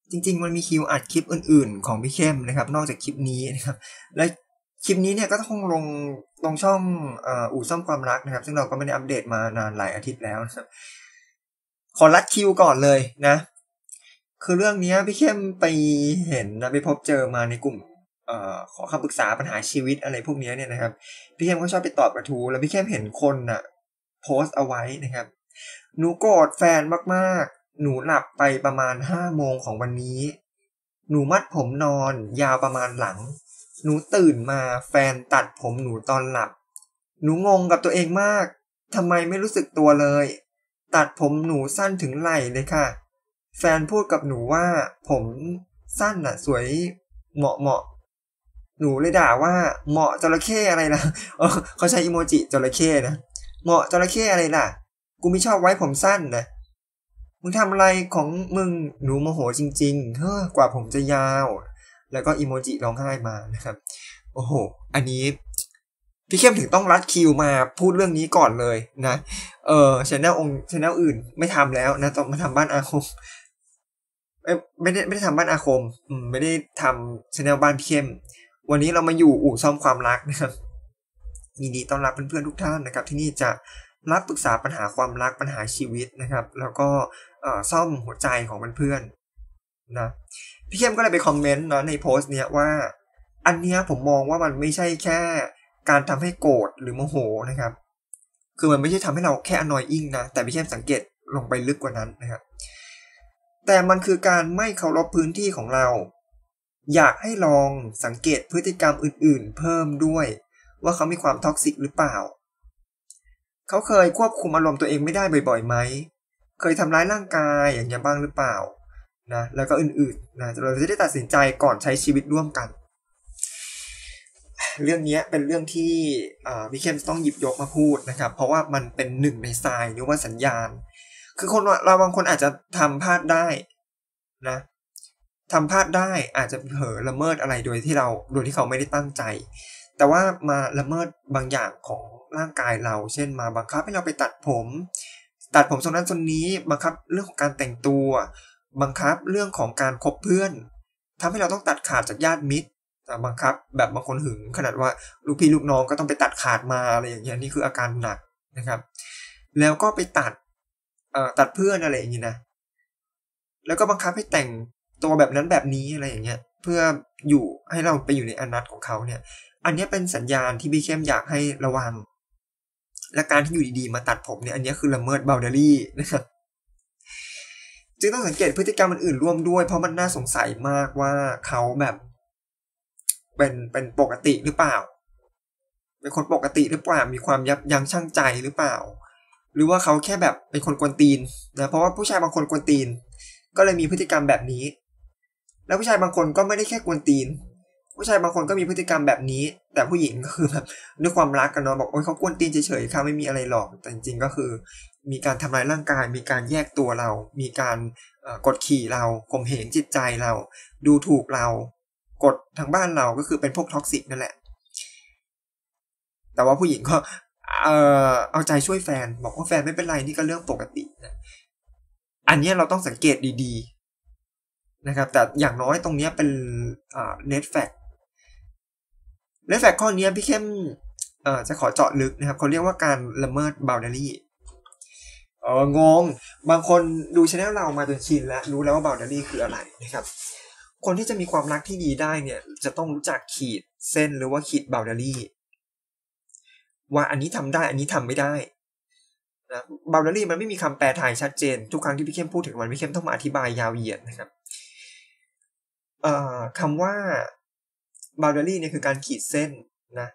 จริงๆมันมีคิวอัดคลิปอื่นๆของพี่เข้มนะครับนอกจากคลิปนี้นะครับและคลิปนี้เนี่ยก็ต้องลงช่องอู่ซ่อมความรักนะครับซึ่งเราก็ไม่ได้อัปเดตมานานหลายอาทิตย์แล้วนะครับขอรัดคิวก่อนเลยนะคือเรื่องนี้พี่เข้มไปเห็นนะไปพบเจอมาในกลุ่มขอคำปรึกษาปัญหาชีวิตอะไรพวกนี้เนี่ยนะครับพี่เข้มก็ชอบไปตอบกระทู้แล้วพี่เข้มเห็นคนน่ะโพสต์เอาไว้นะครับหนูโกรธแฟนมากๆหนูหลับไปประมาณ5 โมงของวันนี้หนูมัดผมนอนยาวประมาณหลังหนูตื่นมาแฟนตัดผมหนูตอนหลับหนูงงกับตัวเองมากทำไมไม่รู้สึกตัวเลยตัดผมหนูสั้นถึงไหล่เลยค่ะแฟนพูดกับหนูว่าผมสั้นน่ะสวยเหมาะหนูเลยด่าว่าเหมาะจระเข้อะไรล่ะเขาใช้อีโมจิจระเข้นะเหมาะจระเข้อะไรล่ะกูไม่ชอบไว้ผมสั้นนะมึงทำอะไรของมึงหนูโมโหจริงๆกว่าผมจะยาวแล้วก็อีโมจิร้องไห้มานะครับโอ้โหอันนี้พี่เข้มถึงต้องรัดคิวมาพูดเรื่องนี้ก่อนเลยนะchannel อื่นไม่ทำแล้วนะต้องมาทำบ้านอาคมไม่ได้ทำบ้านอาคมไม่ได้ทำchannelบ้านพี่เข้มวันนี้เรามาอยู่อู่ซ่อมความรักนะครับยินดีต้อนรับเพื่อนๆทุกท่านนะครับที่นี่จะรับปรึกษาปัญหาความรักปัญหาชีวิตนะครับแล้วก็ซ่อมหัวใจของเพื่อนๆนะพี่เข้มก็เลยไปคอมเมนต์เนาะในโพสต์เนี้ยว่าอันเนี้ยผมมองว่ามันไม่ใช่แค่การทำให้โกรธหรือโมโหนะครับคือมันไม่ใช่ทำให้เราแค่ annoying นะแต่พี่เข้มสังเกตลงไปลึกกว่านั้นนะครับแต่มันคือการไม่เคารพพื้นที่ของเราอยากให้ลองสังเกตพฤติกรรมอื่นๆเพิ่มด้วยว่าเขามีความท็อกซิกหรือเปล่าเขาเคยควบคุมอารมณ์ตัวเองไม่ได้บ่อยๆไหมเคยทำร้ายร่างกายอย่างนี้บ้างหรือเปล่านะแล้วก็อื่นๆนะเราจะได้ตัดสินใจก่อนใช้ชีวิตร่วมกันเรื่องนี้เป็นเรื่องที่พี่เข้มต้องหยิบยกมาพูดนะครับเพราะว่ามันเป็นหนึ่งในไซน์หรือว่าสัญญาณคือคนเราบางคนอาจจะทำพลาดได้นะทำพลาดได้อาจจะเผลอละเมิดอะไรโดยที่เขาไม่ได้ตั้งใจแต่ว่ามาละเมิดบางอย่างของร่างกายเราเช่นมาบังคับให้เราไปตัดผมทรงนั้นทรงนี้บังคับเรื่องของการแต่งตัวบังคับเรื่องของการคบเพื่อนทำให้เราต้องตัดขาดจากญาติมิตรบังคับแบบบางคนหึงขนาดว่าลูกพี่ลูกน้องก็ต้องไปตัดขาดมาอะไรอย่างเงี้ยนี่คืออาการหนักนะครับแล้วก็ไปตัดเพื่อนอะไรอย่างงี้นะแล้วก็บังคับให้แต่งตัวแบบนั้นแบบนี้อะไรอย่างเงี้ยเพื่ออยู่ให้เราไปอยู่ในอนัตของเขาเนี่ยอันนี้เป็นสัญญาณที่พี่เข้มอยากให้ระวังและการที่อยู่ดีๆมาตัดผมเนี่ยอันนี้คือละเมิด boundary นะครับจึงต้องสังเกตพฤติกรรมอื่นๆร่วมด้วยเพราะมันน่าสงสัยมากว่าเขาแบบเป็นปกติหรือเปล่าเป็นคนปกติหรือเปล่ามีความยับยั้งชั่งใจหรือเปล่าหรือว่าเขาแค่แบบเป็นคนกวนตีนนะเพราะว่าผู้ชายบางคนกวนตีนก็เลยมีพฤติกรรมแบบนี้แล้วผู้ชายบางคนก็ไม่ได้แค่กวนตีนผู้ชายบางคนก็มีพฤติกรรมแบบนี้แต่ผู้หญิงก็คือแบบด้วยความรักกันเนาะบอกโอ๊ยเขากวนตีนเฉยๆค่ะไม่มีอะไรหรอกแต่จริงๆก็คือมีการทำร้ายร่างกายมีการแยกตัวเรามีการกดขี่เราข่มเหงจิตใจเราดูถูกเรากดทางบ้านเราก็คือเป็นพวกท็อกซิกนั่นแหละแต่ว่าผู้หญิงก็เอาใจช่วยแฟนบอกว่าแฟนไม่เป็นไรนี่ก็เรื่องปกตินะอันนี้เราต้องสังเกตดีๆนะครับแต่อย่างน้อยตรงนี้เป็นred flagข้อนี้พี่เข้มจะขอเจาะลึกนะครับเขาเรียกว่าการละเมิด boundary งงบางคนดู channel เรามาจนชินแล้วรู้แล้วว่า boundary คืออะไรนะครับคนที่จะมีความรักที่ดีได้เนี่ยจะต้องรู้จักขีดเส้นหรือว่าขีด boundary ว่าอันนี้ทำได้อันนี้ทำไม่ได้นะ boundary มันไม่มีคำแปลไทยชัดเจนทุกครั้งที่พี่เข้มพูดถึงมันพี่เข้มต้องมาอธิบายยาวเหยียดนะครับคำว่า boundary เนี่ยคือการขีดเส้นนะ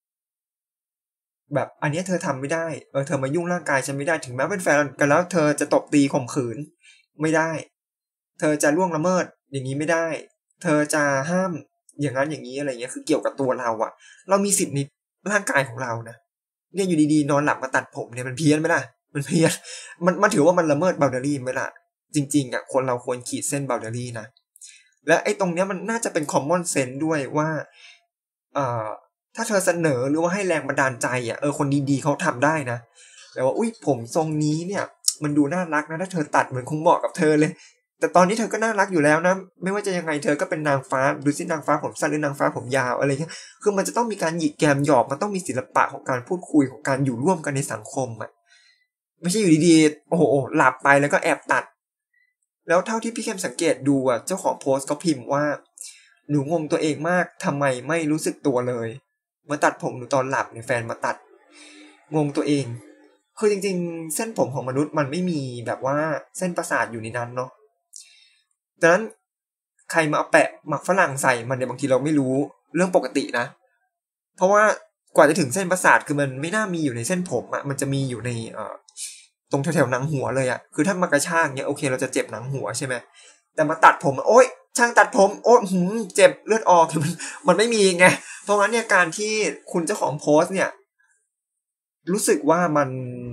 แบบอันนี้เธอทำไม่ได้เธอมายุ่งร่างกายฉันไม่ได้ถึงแม้เป็นแฟนกันแล้วเธอจะตบตีข่มขืนไม่ได้เธอจะล่วงละเมิดอย่างนี้ไม่ได้เธอจะห้ามอย่างนั้นอย่างนี้อะไรเงี้ยคือเกี่ยวกับตัวเราอะเรามีสิทธิ์ในร่างกายของเรานะเนี่ยอยู่ดีๆนอนหลับมาตัดผมเนี่ยมันเพี้ยนไหมล่ะมันเพี้ยนมันถือว่ามันละเมิด boundary ไหมล่ะจริงๆอะคนเราควรขีดเส้น boundary นะและไอ้ตรงเนี้ยมันน่าจะเป็น common sense ด้วยว่าถ้าเธอเสนอหรือว่าให้แรงบันดาลใจคนดีๆเขาทำได้นะแต่ว่าอุ้ยผมทรงนี้เนี่ยมันดูน่ารักนะถ้าเธอตัดเหมือนคงเหมาะกับเธอเลยแต่ตอนนี้เธอก็น่ารักอยู่แล้วนะไม่ว่าจะยังไงเธอก็เป็นนางฟ้าดูสินางฟ้าผมสั้นหรือนางฟ้าผมยาวอะไรเงี้ยคือมันจะต้องมีการหยิกแกมหยอกมันต้องมีศิลปะของการพูดคุยของการอยู่ร่วมกันในสังคมอ่ะไม่ใช่อยู่ดีๆโอ้โหหลับไปแล้วก็แอบตัดแล้วเท่าที่พี่เข้มสังเกตดูอ่ะเจ้าของโพสต์ก็พิมพ์ว่าหนูงงตัวเองมากทำไมไม่รู้สึกตัวเลยมาตัดผมหนูตอนหลับเนี่ยแฟนมาตัดงงตัวเองคือจริงๆเส้นผมของมนุษย์มันไม่มีแบบว่าเส้นประสาทอยู่ในนั้นเนาะดังนั้นใครมาเอาแปะหมักฝรั่งใส่มันเนี่ยบางทีเราไม่รู้เรื่องปกตินะเพราะว่ากว่าจะถึงเส้นประสาทคือมันไม่น่ามีอยู่ในเส้นผมอ่ะมันจะมีอยู่ในตรงแถวๆหนังหัวเลยอ่ะคือถ้ามากระชากเนี่ยโอเคเราจะเจ็บหนังหัวใช่ไหมแต่มาตัดผมโอ๊ยช่างตัดผมโอ๊ยเจ็บเลือดออกมันไม่มีไงเพราะงั้นเนี่ยการที่คุณเจ้าของโพสต์เนี่ยรู้สึกว่ามัน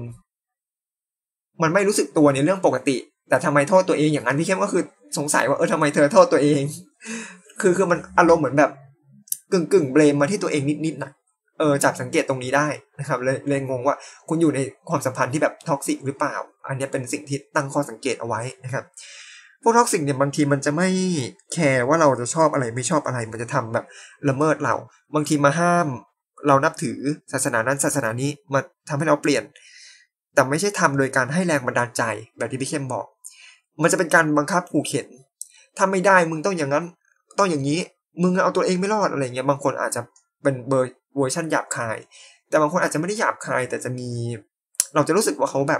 ไม่รู้สึกตัวในเรื่องปกติแต่ทำไมโทษตัวเองอย่างนั้นพี่เข้มก็คือสงสัยว่าทำไมเธอโทษตัวเองคือมันอารมณ์เหมือนแบบกึ่งเบลมมาที่ตัวเองนิดๆนะจับสังเกตตรงนี้ได้นะครับเลยงงว่าคุณอยู่ในความสัมพันธ์ที่แบบท็อกซิกหรือเปล่าอันนี้เป็นสิ่งที่ตั้งข้อสังเกตเอาไว้นะครับพวกท็อกซิกเนี่ยบางทีมันจะไม่แคร์ว่าเราจะชอบอะไรไม่ชอบอะไรมันจะทำแบบละเมิดเราบางทีมาห้ามเรานับถือศาสนานั้นศาสนานี้มาทำให้เราเปลี่ยนแต่ไม่ใช่ทำโดยการให้แรงบันดาลใจแบบที่พี่เข้มบอกมันจะเป็นการบังคับขู่เข็นถ้าไม่ได้มึงต้องอย่างนั้นต้องอย่างนี้มึงเอาตัวเองไม่รอดอะไรเงี้ยบางคนอาจจะเป็นเวอร์ชันหยาบคายแต่บางคนอาจจะไม่ได้หยาบคายแต่จะมีเราจะรู้สึกว่าเขาแบบ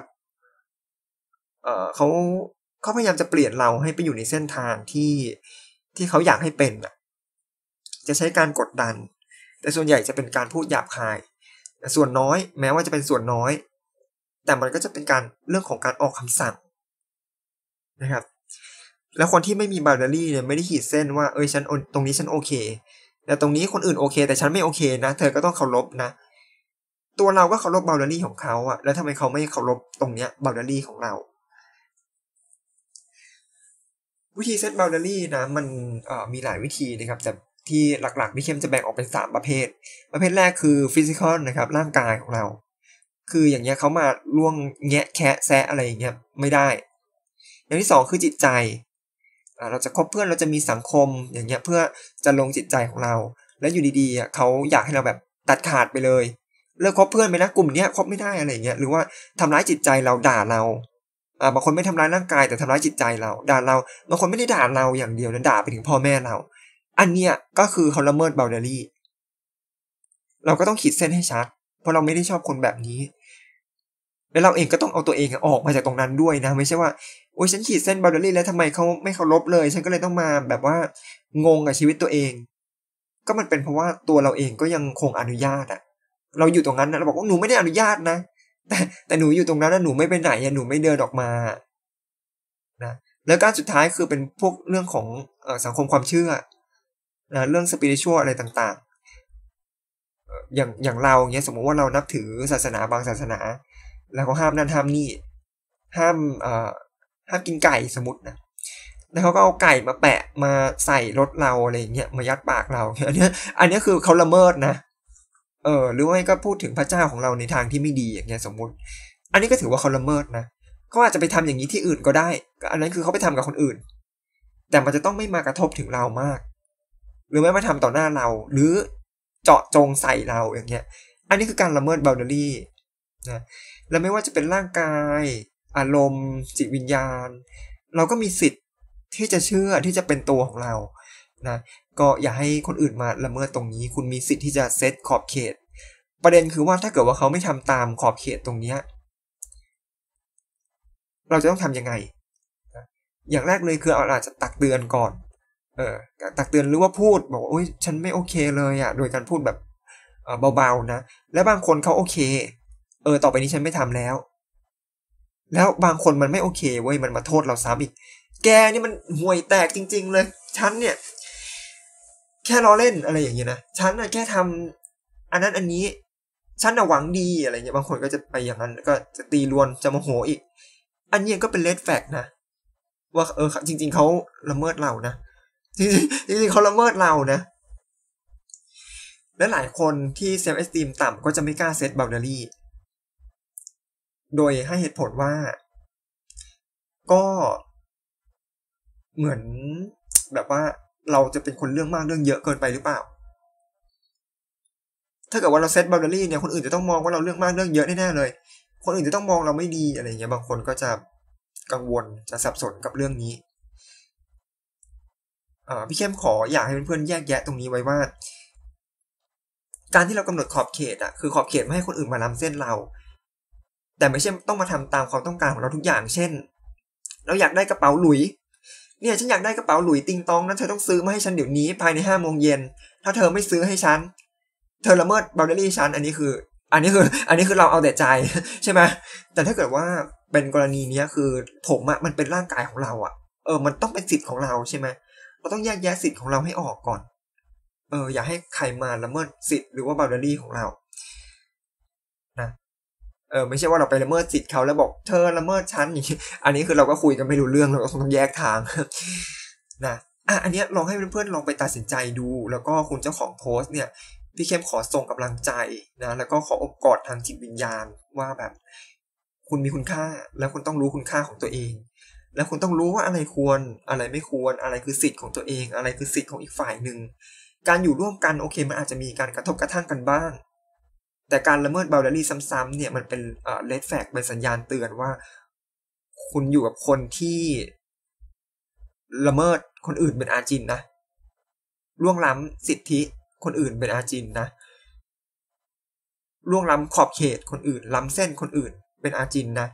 เขาพยายามจะเปลี่ยนเราให้ไปอยู่ในเส้นทางที่เขาอยากให้เป็นจะใช้การกดดันแต่ส่วนใหญ่จะเป็นการพูดหยาบคายแต่ส่วนน้อยแม้ว่าจะเป็นส่วนน้อยแต่มันก็จะเป็นการเรื่องของการออกคำสั่งนะครับแล้วคนที่ไม่มีบาวเดอรี่เนี่ยไม่ได้ขีดเส้นว่าฉันตรงนี้ฉันโอเคแต่ตรงนี้คนอื่นโอเคแต่ฉันไม่โอเคนะเธอก็ต้องเคารพนะตัวเราก็เคารพบาวเดอรี่ของเขาอะแล้วทำไมเขาไม่เคารพตรงเนี้ยบาวเดอรี่ของเราวิธีเซตบาวเดอรี่นะมันมีหลายวิธีนะครับแต่ที่หลักๆพี่เข้มจะแบ่งออกเป็น3ประเภทแรกคือฟิสิกอลนะครับร่างกายของเราคืออย่างเงี้ยเขามาล่วงแงะแคะแซะอะไรอย่างเงี้ยไม่ได้อย่างที่2คือจิตใจเราจะคบเพื่อนเราจะมีสังคมอย่างเงี้ยเพื่อจะลงจิตใจของเราแล้วอยู่ดีๆเขาอยากให้เราแบบตัดขาดไปเลยเลิกคบเพื่อนไปนะกลุ่มเนี้ยคบไม่ได้อะไรอย่างเงี้ยหรือว่าทำร้ายจิตใจเราด่าเราบางคนไม่ทำร้ายร่างกายแต่ทำร้ายจิตใจเราด่าเราบางคนไม่ได้ด่าเราอย่างเดียวนะด่าไปถึงพ่อแม่เราอันเนี้ยก็คือเขาละเมิดบาวเดอรี่เราก็ต้องขีดเส้นให้ชัดเพราะเราไม่ได้ชอบคนแบบนี้แล้วเราเองก็ต้องเอาตัวเองออกมาจากตรงนั้นด้วยนะไม่ใช่ว่าโอ๊ยฉันขีดเส้นบาวเดอรี่แล้วทำไมเขาไม่เคารพเลยฉันก็เลยต้องมาแบบว่างงกับชีวิตตัวเองก็มันเป็นเพราะว่าตัวเราเองก็ยังคงอนุญาตเราอยู่ตรงนั้นนะเราบอกว่าหนูไม่ได้อนุญาตนะแต่หนูอยู่ตรงนั้นนะหนูไม่ไปไหนหนูไม่เดินออกมานะแล้วการสุดท้ายคือเป็นพวกเรื่องของสังคมความเชื่อนะเรื่องสปิริตชัวอะไรต่างๆอย่างเราเนี้ยสมมติว่าเรานับถือศาสนาบางศาสนาแล้วเขาห้ามนั่นห้ามนี่ห้ามกินไก่สมมตินะแล้วเขาก็เอาไก่มาแปะมาใส่รถเราอะไรเงี้ยมายัดปากเราอันนี้คือเขาละเมิดนะหรือว่าก็พูดถึงพระเจ้าของเราในทางที่ไม่ดีอย่างเงี้ยสมมุติอันนี้ก็ถือว่าเขาละเมิดนะเขาอาจจะไปทำอย่างนี้ที่อื่นก็ได้อันนั้นคือเขาไปทำกับคนอื่นแต่มันจะต้องไม่มากระทบถึงเรามากหรือไม่มาทำต่อหน้าเราหรือเจาะจงใส่เราอย่างเงี้ยอันนี้คือการละเมิดบาวเดอรี่นะแล้วไม่ว่าจะเป็นร่างกายอารมณ์จิตวิญญาณเราก็มีสิทธิ์ที่จะเชื่อที่จะเป็นตัวของเรานะก็อย่าให้คนอื่นมาละเมิดตรงนี้คุณมีสิทธิ์ที่จะเซตขอบเขตประเด็นคือว่าถ้าเกิดว่าเขาไม่ทำตามขอบเขตตรงนี้เราจะต้องทำยังไงอย่างแรกเลยคือเราอาจจะตักเตือนก่อนตักเตือนหรือว่าพูดบอกว่าโอ๊ยฉันไม่โอเคเลยโดยการพูดแบบเบาๆนะและบางคนเขาโอเคต่อไปนี้ฉันไม่ทำแล้วบางคนมันไม่โอเคเว้ยมันมาโทษเราซ้ำอีกแกนี่มันห่วยแตกจริงๆเลยฉันเนี่ยแค่ล้อเล่นอะไรอย่างเงี้ยนะฉันน่ะแค่ทำอันนั้นอันนี้ฉันน่ะหวังดีอะไรเงี้ยบางคนก็จะไปอย่างนั้นก็จะตีรวนจะโมโหอีกอันนี้ก็เป็นเรดแฟลกนะว่าจริงๆเขาละเมิดเรานะจริงๆเขาละเมิดเรานะและหลายคนที่เซลฟ์เอสตีมต่ำก็จะไม่กล้าเซตบาวเดอรี่โดยให้เหตุผลว่าก็เหมือนแบบว่าเราจะเป็นคนเรื่องมากเรื่องเยอะเกินไปหรือเปล่าถ้าเกิดว่าเราเซตบาวดารี่เนี่ยคนอื่นจะต้องมองว่าเราเรื่องมากเรื่องเยอะแน่ๆเลยคนอื่นจะต้องมองเราไม่ดีอะไรเงี้ยบางคนก็จะกังวลจะสับสนกับเรื่องนี้พี่เข้มขออยากให้เพื่อนๆแยกแยะตรงนี้ไว้ว่าการที่เรากำหนดขอบเขตคือขอบเขตไม่ให้คนอื่นมาล้ำเส้นเราแต่ไม่ใช่ต้องมาทำตามความต้องการของเราทุกอย่างเช่นเราอยากได้กระเป๋าหลุยเนี่ยฉันอยากได้กระเป๋าหลุยติงตองนั้นเธอต้องซื้อมาให้ฉันเดี๋ยวนี้ภายใน5 โมงเย็นถ้าเธอไม่ซื้อให้ฉันเธอละเมิดบาวเดอรี่ฉันอันนี้คือเราเอาแต่ใจใช่ไหมแต่ถ้าเกิดว่าเป็นกรณีนี้คือผมมันเป็นร่างกายของเรามันต้องเป็นสิทธิ์ของเราใช่ไหมเราต้องแยกแยะสิทธิ์ของเราให้ออกก่อนอย่าให้ใครมาละเมิดสิทธิ์หรือว่าบาวเดอรี่ของเรานะไม่ใช่ว่าเราไปละเมิดสิทธิ์เขาแล้วบอกเธอละเมิดฉันอย่างนี้อันนี้คือเราก็คุยกันไม่รู้เรื่องเราก็ต้องแยกทางนะอันนี้ลองให้เพื่อนๆลองไปตัดสินใจดูแล้วก็คุณเจ้าของโพสต์เนี่ยพี่เข้มขอส่งกำลังใจนะแล้วก็ขออบกอดทางจิตวิญญาณว่าแบบคุณมีคุณค่าแล้วคุณต้องรู้คุณค่าของตัวเองแล้วคุณต้องรู้ว่าอะไรควรอะไรไม่ควรอะไรคือสิทธิ์ของตัวเองอะไรคือสิทธิ์ของอีกฝ่ายหนึ่งการอยู่ร่วมกันโอเคมันอาจจะมีการกระทบกระทั่งกันบ้างแต่การละเมิดบาวดารี่ซ้ำๆเนี่ยมันเป็นเรดแฟลกเป็นสัญญาณเตือนว่าคุณอยู่กับคนที่ละเมิดคนอื่นเป็นอาจินนะล่วงล้ำสิทธิคนอื่นเป็นอาจินนะล่วงล้ำขอบเขตคนอื่นล้ำเส้นคนอื่นเป็นอาจินนะ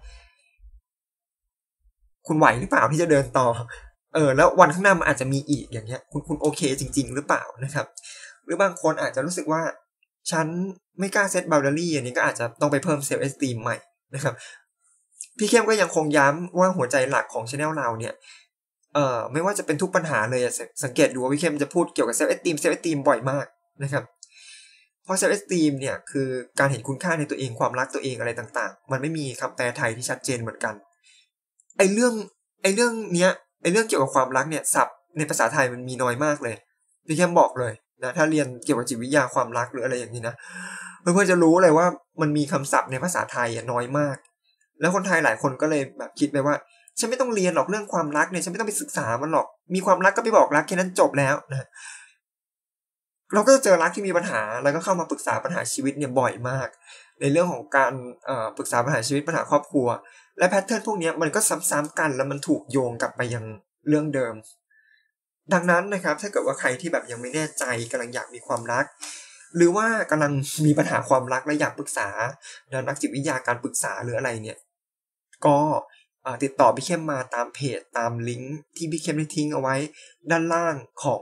คุณไหวหรือเปล่าที่จะเดินต่อแล้ววันข้างหน้ามันอาจจะมีอีกอย่างเงี้ยคุณโอเคจริงๆหรือเปล่านะครับหรือบางคนอาจจะรู้สึกว่าฉันไม่กล้าเซตบาวดารี่อันนี้ก็อาจจะต้องไปเพิ่มเซลฟ์เอสตีมใหม่นะครับพี่เข้มก็ยังคงย้ำว่าหัวใจหลักของ channel เราเนี่ยไม่ว่าจะเป็นทุกปัญหาเลยสังเกตดูว่าพี่เข้มจะพูดเกี่ยวกับเซลฟ์เอสตีมบ่อยมากนะครับเพราะเซลฟ์เอสตีมเนี่ยคือการเห็นคุณค่าในตัวเองความรักตัวเองอะไรต่างๆมันไม่มีคำแปลไทยที่ชัดเจนเหมือนกันไอเรื่องเนี้ยไอเรื่องเกี่ยวกับความรักเนี่ยศัพท์ในภาษาไทยมันมีน้อยมากเลยพี่เข้มบอกเลยนะถ้าเรียนเกี่ยวกับจิตวิทยาความรักหรืออะไรอย่างนี้นะเพื่อนๆจะรู้เลยว่ามันมีคำศัพท์ในภาษาไทยน้อยมากแล้วคนไทยหลายคนก็เลยแบบคิดไปว่าฉันไม่ต้องเรียนหรอกเรื่องความรักเนี่ยฉันไม่ต้องไปศึกษามันหรอกมีความรักก็ไปบอกรักแค่นั้นจบแล้วนะเราก็จะเจอรักที่มีปัญหาแล้วก็เข้ามาปรึกษาปัญหาชีวิตเนี่ยบ่อยมากในเรื่องของการปรึกษาปัญหาชีวิตปัญหาครอบครัวและแพทเทิร์นพวกนี้มันก็ซ้ำๆกันแล้วมันถูกโยงกลับไปยังเรื่องเดิมดังนั้นนะครับถ้าเกิดว่าใครที่แบบยังไม่แน่ใจกำลังอยากมีความรักหรือว่ากำลังมีปัญหาความรักและอยากปรึกษานักจิตวิทยาการปรึกษาหรืออะไรเนี่ยก็ติดต่อพี่เข้มมาตามเพจตามลิงก์ที่พี่เข้มได้ทิ้งเอาไว้ด้านล่างของ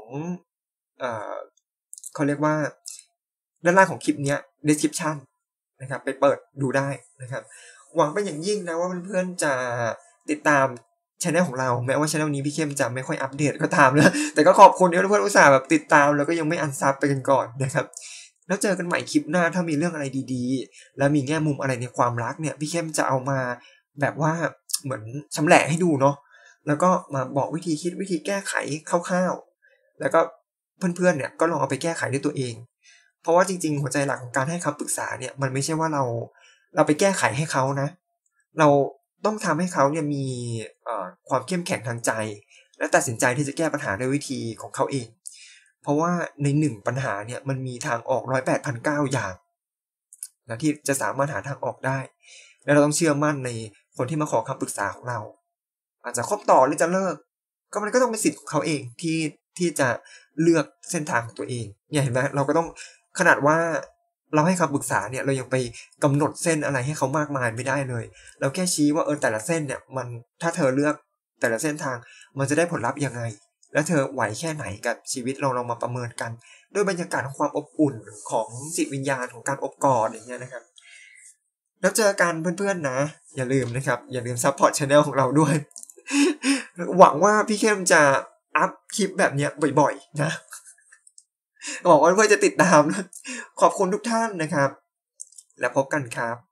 เขาเรียกว่าด้านล่างของคลิปนี้ description นะครับไปเปิดดูได้นะครับหวังเป็นอย่างยิ่งนะว่าเพื่อนๆจะติดตามchannel ของเราแม้ว่า channel นี้พี่เข้มจะไม่ค่อยอัปเดตก็ตามนะแต่ก็ขอบคุณที่เพื่อนๆอุตส่าห์แบบติดตามแล้วก็ยังไม่อันซับไปกันก่อนนะครับแล้วเจอกันใหม่คลิปหน้าถ้ามีเรื่องอะไรดีๆแล้วมีแง่มุมอะไรในความรักเนี่ยพี่เข้มจะเอามาแบบว่าเหมือนชำแหละให้ดูเนาะแล้วก็มาบอกวิธีคิดวิธีแก้ไขคร่าวๆแล้วก็เพื่อนๆเนี่ยก็ลองเอาไปแก้ไขด้วยตัวเองเพราะว่าจริงๆหัวใจหลักของการให้คำปรึกษาเนี่ยมันไม่ใช่ว่าเราไปแก้ไขให้เขานะเราต้องทำให้เขาเนี่ยมีความเข้มแข็งทางใจและตัดสินใจที่จะแก้ปัญหาด้วยวิธีของเขาเองเพราะว่าใน1ปัญหาเนี่ยมันมีทางออก108,900อย่างนะที่จะสามารถหาทางออกได้และเราต้องเชื่อมั่นในคนที่มาขอคำปรึกษาของเราอาจจะคบต่อหรือจะเลิกก็มันก็ต้องเป็นสิทธิ์ของเขาเองที่จะเลือกเส้นทางของตัวเองเนี่ยเห็นไหมเราก็ต้องขนาดว่าเราให้คำปรึกษาเนี่ยเรายังไปกำหนดเส้นอะไรให้เขามากมายไม่ได้เลยเราแค่ชี้ว่าแต่ละเส้นเนี่ยมันถ้าเธอเลือกแต่ละเส้นทางมันจะได้ผลลัพธ์ยังไงแล้วเธอไหวแค่ไหนกับชีวิตเรามาประเมินกันด้วยบรรยากาศของความอบอุ่นของจิตวิญญาณของการอบกอดอย่างเงี้ยนะครับแล้วเจอกันเพื่อนๆนะอย่าลืมนะครับอย่าลืมซัพพอร์ต channel ของเราด้วย หวังว่าพี่เข้มจะอัพคลิปแบบนี้บ่อยๆนะหวังว่าเพื่อนจะติดตามขอบคุณทุกท่านนะครับแล้วพบกันครับ